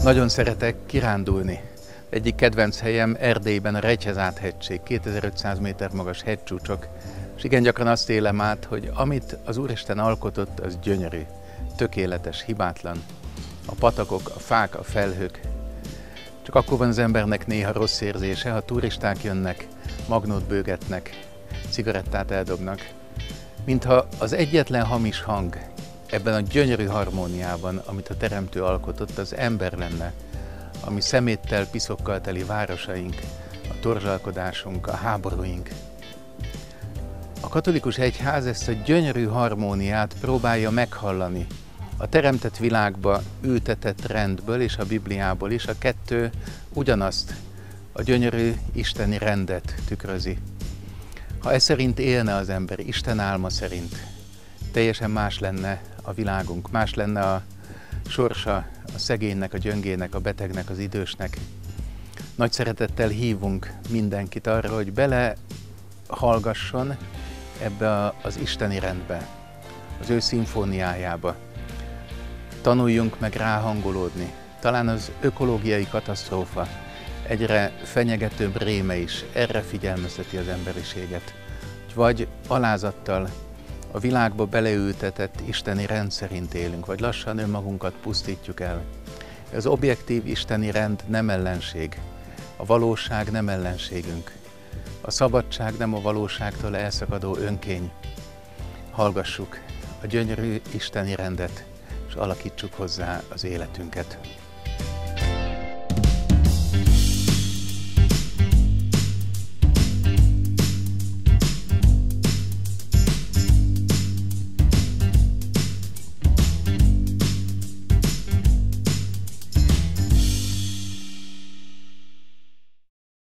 Nagyon szeretek kirándulni. Egyik kedvenc helyem Erdélyben a Regyhezát-hegység, 2500 méter magas hegycsúcsok, és igen gyakran azt élem át, hogy amit az Úristen alkotott, az gyönyörű, tökéletes, hibátlan. A patakok, a fák, a felhők. Csak akkor van az embernek néha rossz érzése, ha turisták jönnek, magnót bőgetnek, cigarettát eldobnak. Mintha az egyetlen hamis hang ebben a gyönyörű harmóniában, amit a Teremtő alkotott, az ember lenne, ami szeméttel, piszokkal teli városaink, a torzsalkodásunk, a háborúink. A katolikus egyház ezt a gyönyörű harmóniát próbálja meghallani. A teremtett világba ültetett rendből és a Bibliából is a kettő ugyanazt, a gyönyörű isteni rendet tükrözi. Ha ez szerint élne az ember, Isten álma szerint, teljesen más lenne a világunk, más lenne a sorsa a szegénynek, a gyöngének, a betegnek, az idősnek. Nagy szeretettel hívunk mindenkit arra, hogy belehallgasson ebbe az isteni rendbe, az ő szimfóniájába. Tanuljunk meg ráhangolódni. Talán az ökológiai katasztrófa egyre fenyegetőbb réme is erre figyelmezteti az emberiséget. Vagy alázattal a világba beleültetett isteni rend szerint élünk, vagy lassan önmagunkat pusztítjuk el. Az objektív isteni rend nem ellenség, a valóság nem ellenségünk. A szabadság nem a valóságtól elszakadó önkény. Hallgassuk a gyönyörű isteni rendet, és alakítsuk hozzá az életünket.